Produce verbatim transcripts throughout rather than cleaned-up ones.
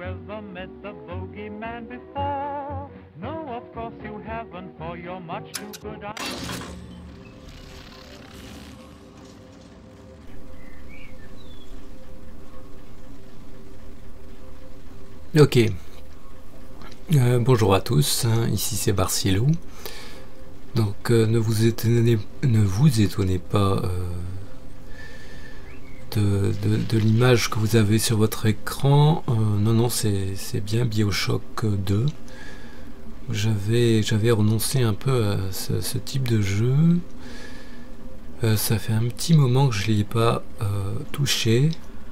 you ever met the bogeyman before? No, of course you haven't, for you're much too good. I Ok, euh, bonjour à tous, hein, ici c'est Barciello. Donc euh, ne, vous étonnez, ne vous étonnez pas euh, de, de, de l'image que vous avez sur votre écran. Euh, non, non, c'est bien BioShock deux. J'avais j'avais renoncé un peu à ce, ce type de jeu. Euh, ça fait un petit moment que je ne l'ai pas euh, touché.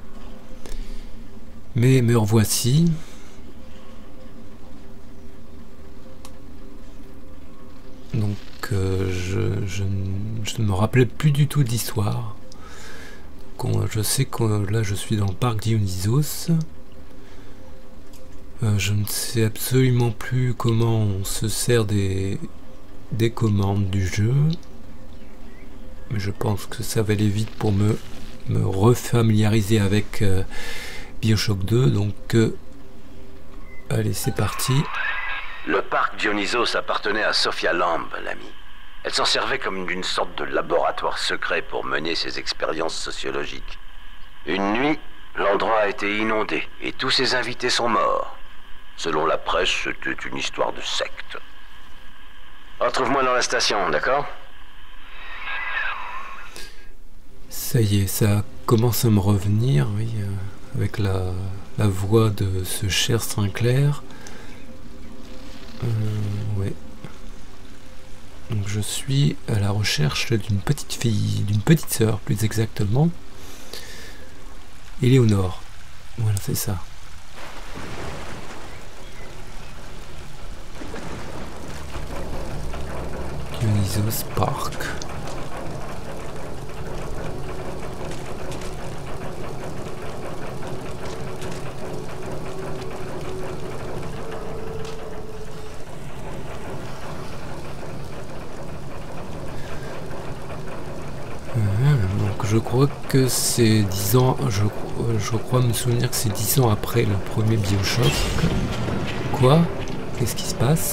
Mais me revoici. Donc euh, je, je, je ne me rappelais plus du tout d'histoire. Je sais que là je suis dans le parc Dionysos. Euh, je ne sais absolument plus comment on se sert des, des commandes du jeu. Mais je pense que ça va aller vite pour me, me refamiliariser avec euh, BioShock deux. Donc euh, allez, c'est parti. Le parc Dionysos appartenait à Sophia Lamb, l'ami. Elle s'en servait comme d'une sorte de laboratoire secret pour mener ses expériences sociologiques. Une nuit, l'endroit a été inondé et tous ses invités sont morts. Selon la presse, c'était une histoire de secte. Retrouve-moi dans la station, d'accord? Ça y est, ça commence à me revenir, oui, euh, avec la, la voix de ce cher Sinclair. Euh, ouais. Donc je suis à la recherche d'une petite fille, d'une petite sœur plus exactement. Éléonore. Voilà, c'est ça. Dionysos Park. Donc je crois que c'est dix ans, je, je crois me souvenir que c'est dix ans après le premier BioShock. Quoi? Qu'est-ce qui se passe?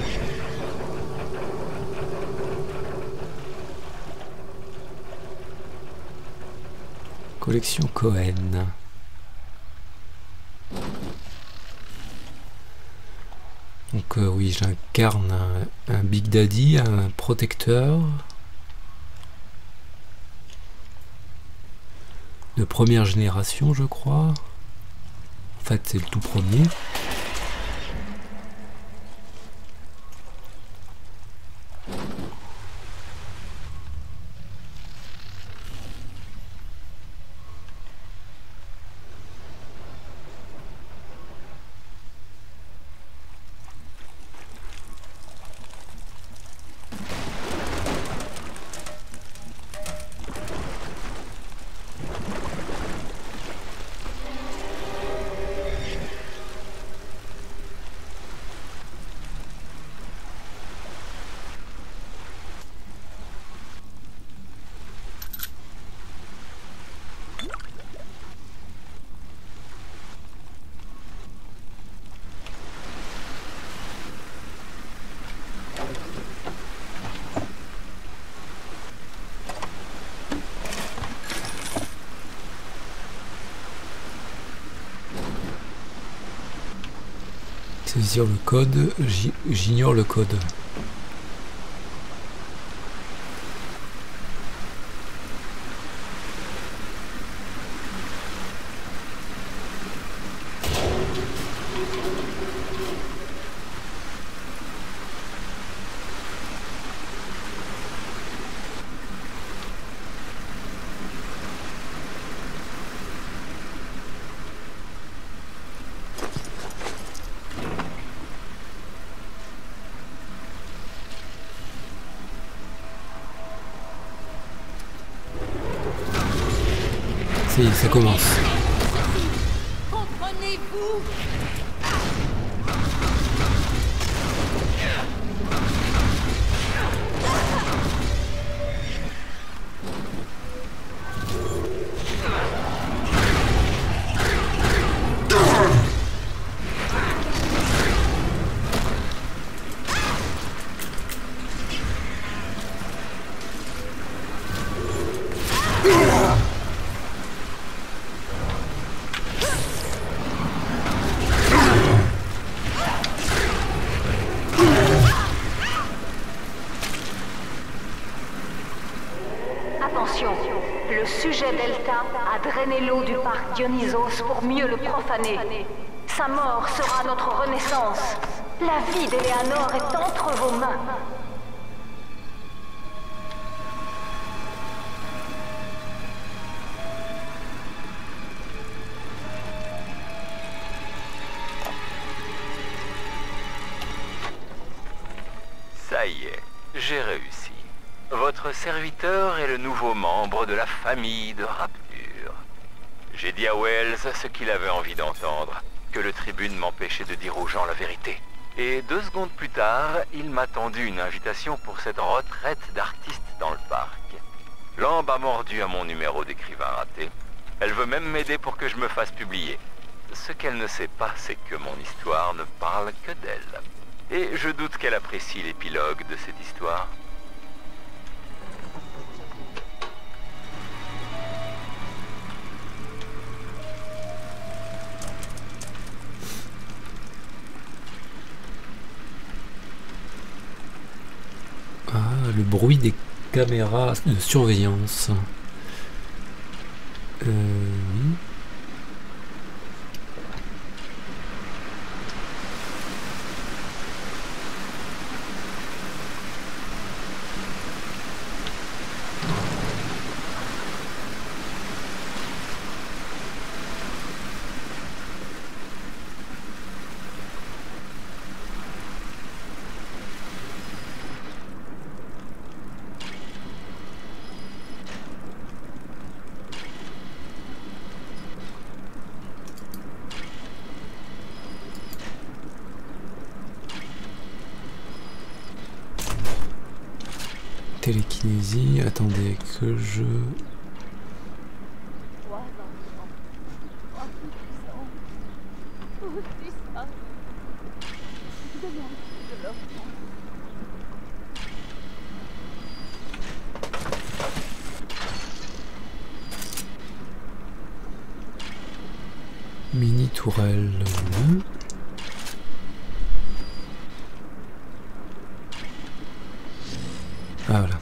Collection Cohen. Donc euh, oui, j'incarne un, un Big Daddy, un protecteur de première génération, je crois. En fait, c'est le tout premier. Saisir le code, j'ignore le code. Ça y est, ça commence. Comprenez-vous? Attention, le sujet Delta a drainé l'eau du parc Dionysos pour mieux le profaner. Sa mort sera notre renaissance. La vie d'Eleanor est entre vos mains. Ça y est, j'ai réussi. Votre serviteur est le nouveau membre de la famille de Rapture. J'ai dit à Wells ce qu'il avait envie d'entendre, que le tribune m'empêchait de dire aux gens la vérité. Et deux secondes plus tard, il m'a tendu une invitation pour cette retraite d'artiste dans le parc. Lamb a mordu à mon numéro d'écrivain raté. Elle veut même m'aider pour que je me fasse publier. Ce qu'elle ne sait pas, c'est que mon histoire ne parle que d'elle. Et je doute qu'elle apprécie l'épilogue de cette histoire. Ah, le bruit des caméras de surveillance. Euh... oui. Télékinésie, attendez que je... Mini tourelle. Ah, voilà.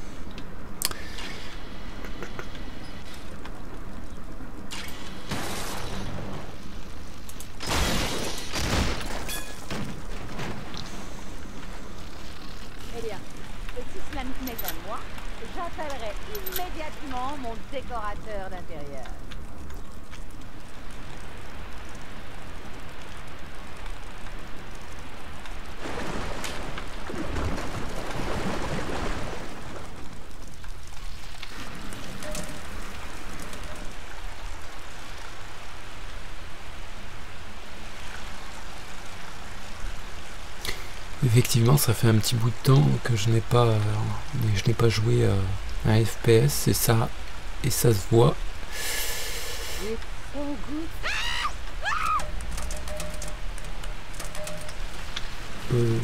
Eh bien, et si cela ne tenait qu'à moi, j'appellerais immédiatement mon décorateur d'intérieur. Effectivement, ça fait un petit bout de temps que je n'ai pas, euh, je n'ai pas joué à un F P S et ça, et ça se voit. Euh...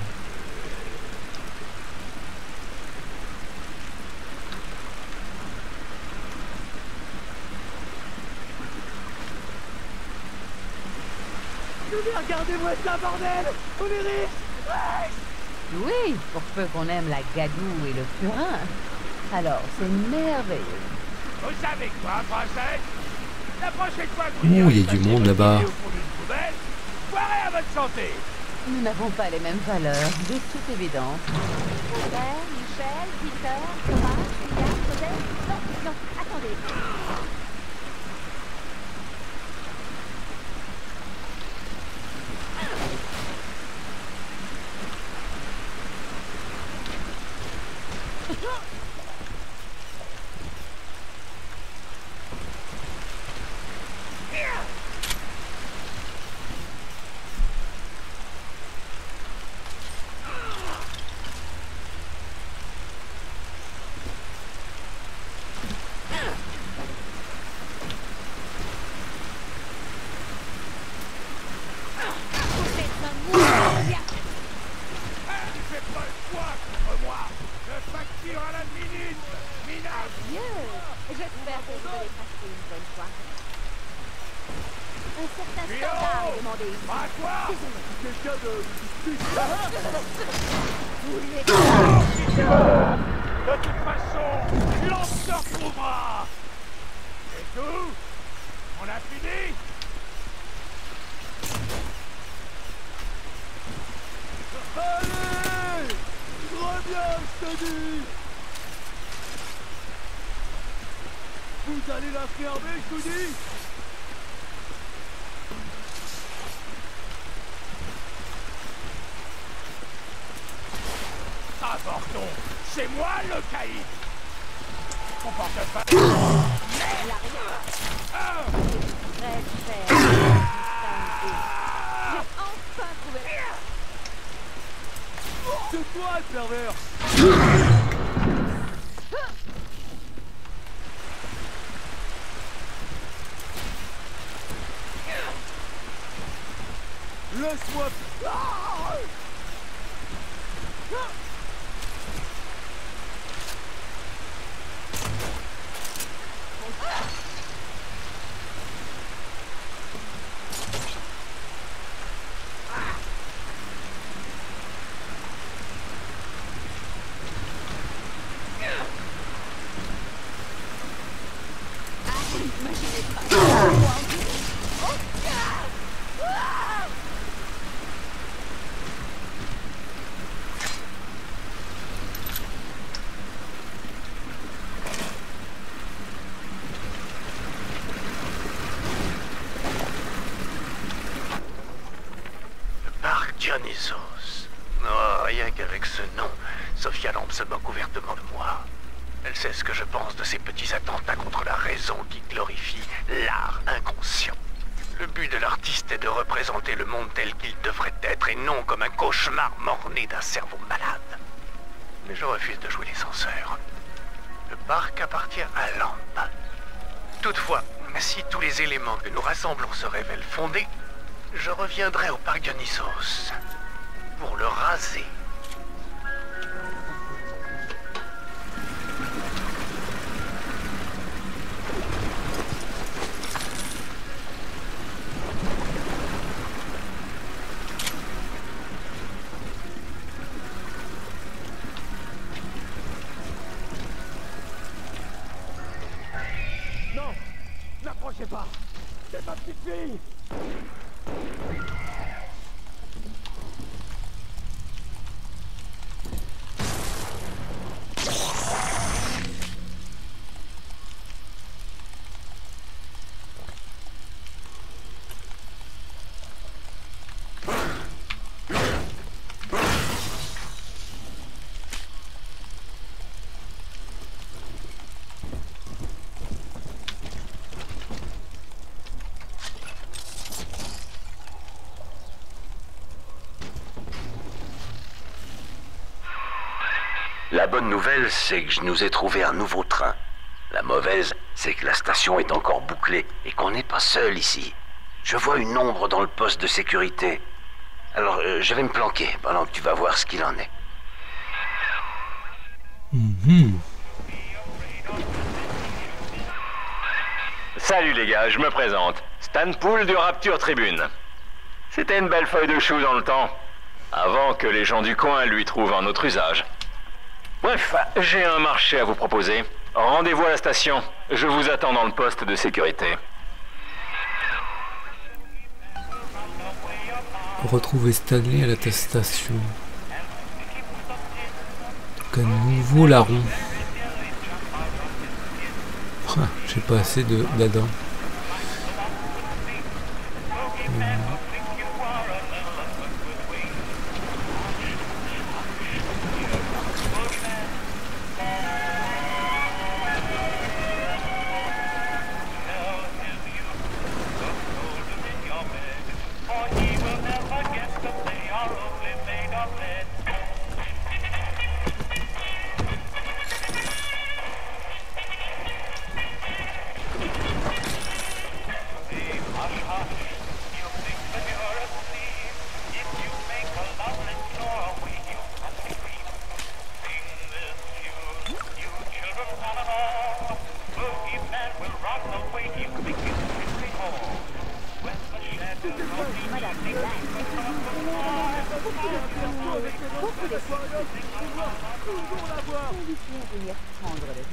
Regardez-moi ça, bordel! On est riche! Oui, pour peu qu'on aime la gadoue et le purin. Alors, c'est merveilleux. Vous savez quoi, princesse? La prochaine fois que Ouh, il y a du monde là-bas. Soirée à votre santé! Nous n'avons pas les mêmes valeurs, de toute évidence. Robert, Michel, Peter, Thomas, William, Joseph... Non, non, attendez. J'espère que vous allez passer une bonne soirée. Un certain standard est demandé ici. À quoi? Quelqu'un de... Vous voulez... De toute façon, l'on se retrouvera. C'est tout? On a fini? Allez! Reviens, je te dis! Vous allez la fermer, je vous dis! Ah, bordon! C'est moi le caïd! Mon portefeuille! Merde! Ah! Très cher. J'ai enfin trouvé la... C'est toi le pervers! Laisse-moi... Ah! Dionysos. Oh, rien qu'avec ce nom, Sophia Lamb se moque ouvertement de moi. Elle sait ce que je pense de ces petits attentats contre la raison qui glorifient l'art inconscient. Le but de l'artiste est de représenter le monde tel qu'il devrait être et non comme un cauchemar mort-né d'un cerveau malade. Mais je refuse de jouer les censeurs. Le parc appartient à Lamb. Toutefois, si tous les éléments que nous rassemblons se révèlent fondés, je reviendrai au parc Dionysos pour le raser. Non, n'approchez pas. C'est ma petite fille. La bonne nouvelle, c'est que je nous ai trouvé un nouveau train. La mauvaise, c'est que la station est encore bouclée et qu'on n'est pas seul ici. Je vois une ombre dans le poste de sécurité. Alors, euh, je vais me planquer pendant que tu vas voir ce qu'il en est. Mmh. Salut les gars, je me présente. Stan Poole du Rapture Tribune. C'était une belle feuille de chou dans le temps, avant que les gens du coin lui trouvent un autre usage. Bref, j'ai un marché à vous proposer. Rendez-vous à la station. Je vous attends dans le poste de sécurité. Retrouver Stanley à la station. Donc un nouveau larron. Ah, j'ai pas assez de d'Adam. Hum. seconde à voir. On lui fait venir prendre le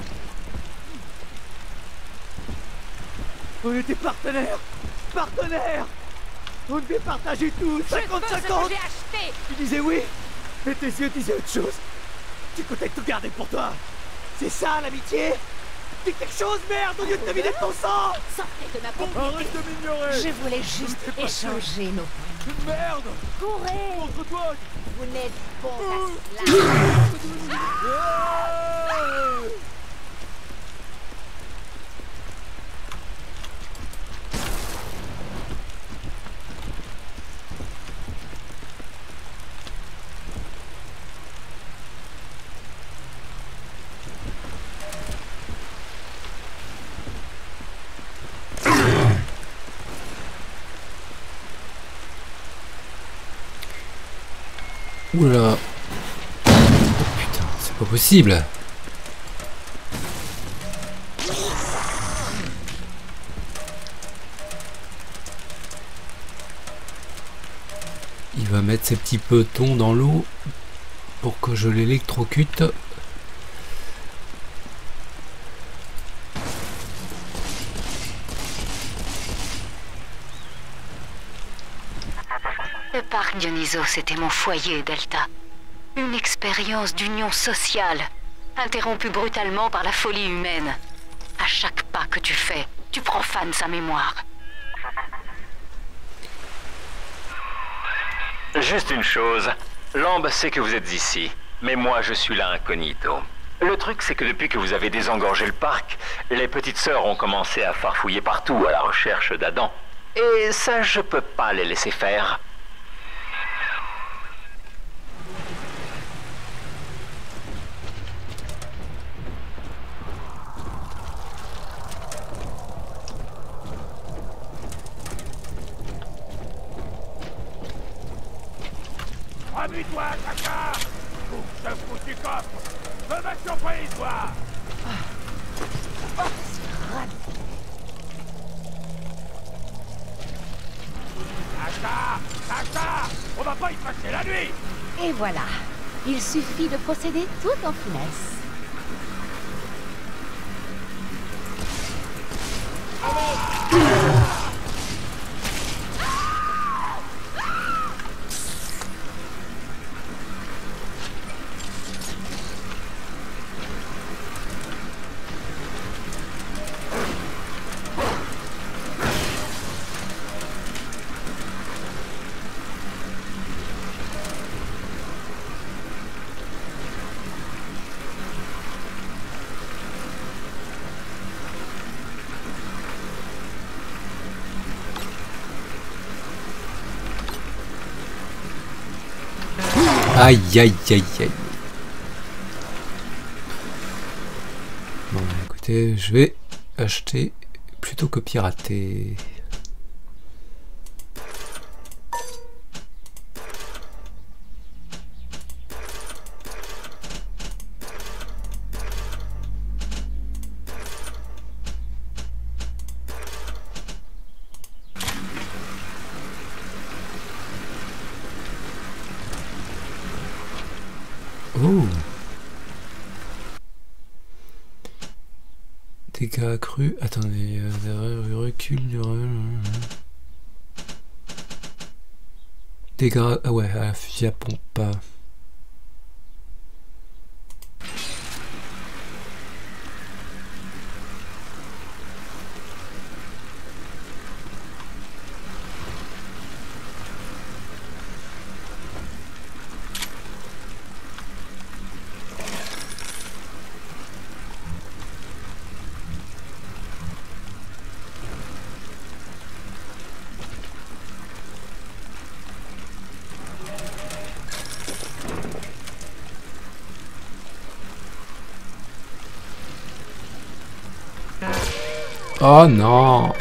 On était partenaires. Partenaires. On devait partager tout, cinquante cinquante. j'ai acheté. Tu disais oui, mais tes yeux disaient autre chose. Tu comptais tout garder pour toi. C'est ça l'amitié. Dis quelque chose, merde, au lieu de te vider de ton sang. Sortez de ma propriété. Arrête de m'ignorer. Je voulais juste Je ne sais pas échanger nos points. Merde. Courez. Contre toi. Vous n'êtes bon qu'à cela. Ah. Oula. Oh putain, c'est pas possible. Il va mettre ses petits petons dans l'eau pour que je l'électrocute. Le parc Dionysos, c'était mon foyer, Delta. Une expérience d'union sociale, interrompue brutalement par la folie humaine. À chaque pas que tu fais, tu profanes sa mémoire. Juste une chose. Lamb sait que vous êtes ici, mais moi je suis là incognito. Le truc, c'est que depuis que vous avez désengorgé le parc, les petites sœurs ont commencé à farfouiller partout à la recherche d'Adam. Et ça, je peux pas les laisser faire. Remue-toi, caca. Ouvre ce foutu coffre. Je me surprise, toi. Caca, caca. On va pas y passer la nuit. Et voilà. Il suffit de procéder tout en finesse. Aïe aïe aïe aïe. Bon bah écoutez, je vais acheter plutôt que pirater. Oh. Dégâts accrus. Attendez, euh, recul du dégâts. Ah ouais, à fusil à pompe pas. Oh non!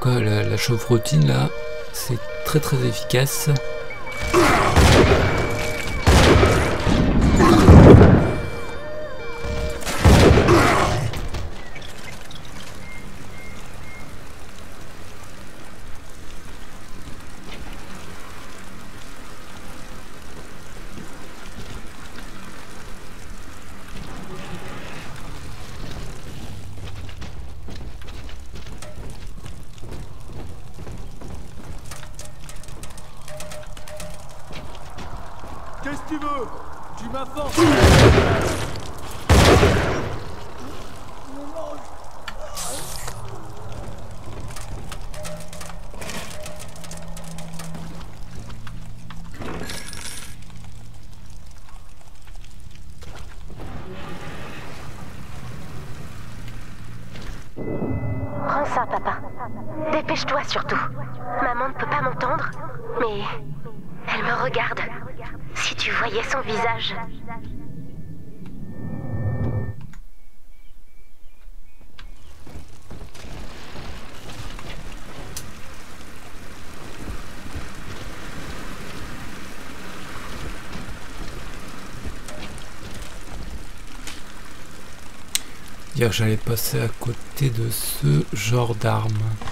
cas, la, la chauve-routine là, c'est très très efficace. Qu'est-ce que tu veux? Tu m'informes. Prends ça, papa. Dépêche-toi surtout. Maman ne peut pas m'entendre, mais elle me regarde. Si tu voyais son visage. Dire que j'allais passer à côté de ce genre d'arme.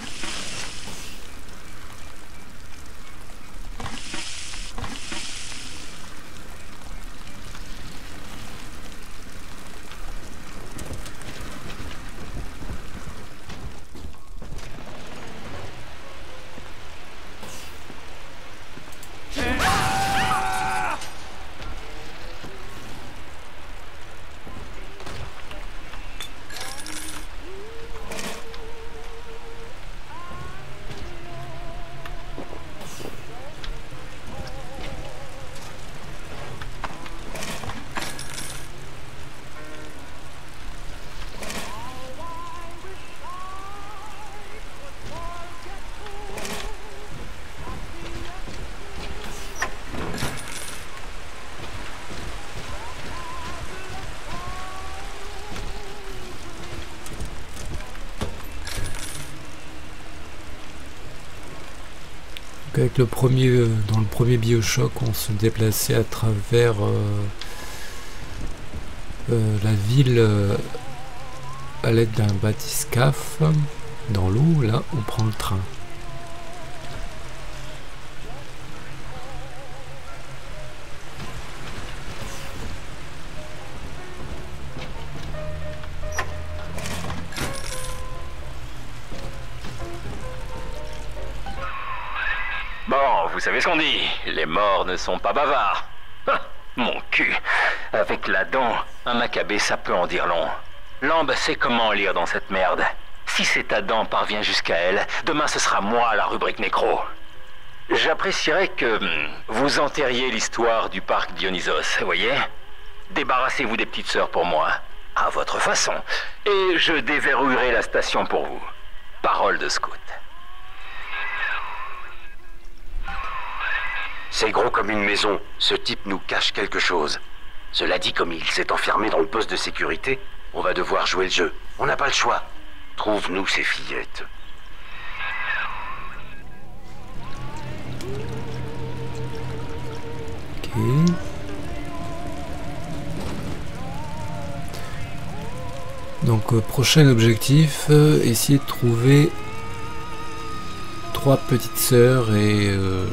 Avec le premier, euh, dans le premier Bioshock, on se déplaçait à travers euh, euh, la ville euh, à l'aide d'un bathyscaphe dans l'eau. Là, on prend le train. Bon, vous savez ce qu'on dit, les morts ne sont pas bavards. Ah, mon cul. Avec la dent, un macabé, ça peut en dire long. Lambe sait comment lire dans cette merde. Si cet Adam parvient jusqu'à elle, demain ce sera moi la rubrique nécro. J'apprécierais que vous enterriez l'histoire du parc Dionysos, vous voyez? Débarrassez-vous des petites sœurs pour moi, à votre façon, et je déverrouillerai la station pour vous. Parole de scout. C'est gros comme une maison. Ce type nous cache quelque chose. Cela dit, comme il s'est enfermé dans le poste de sécurité, on va devoir jouer le jeu. On n'a pas le choix. Trouve-nous ces fillettes. Ok. Donc euh, prochain objectif, euh, essayer de trouver trois petites sœurs et euh,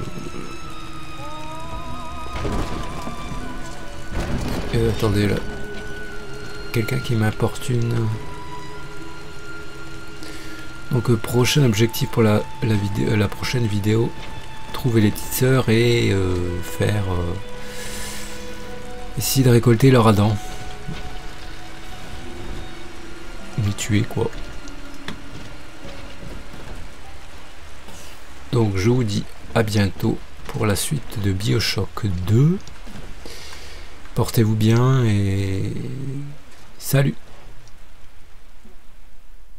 Euh, attendez là, quelqu'un qui m'importune. Donc euh, prochain objectif pour la, la, vidéo, la prochaine vidéo, trouver les petites sœurs et euh, faire euh, essayer de récolter leur Adam, les tuer quoi. Donc je vous dis à bientôt pour la suite de Bioshock deux. Portez-vous bien et salut!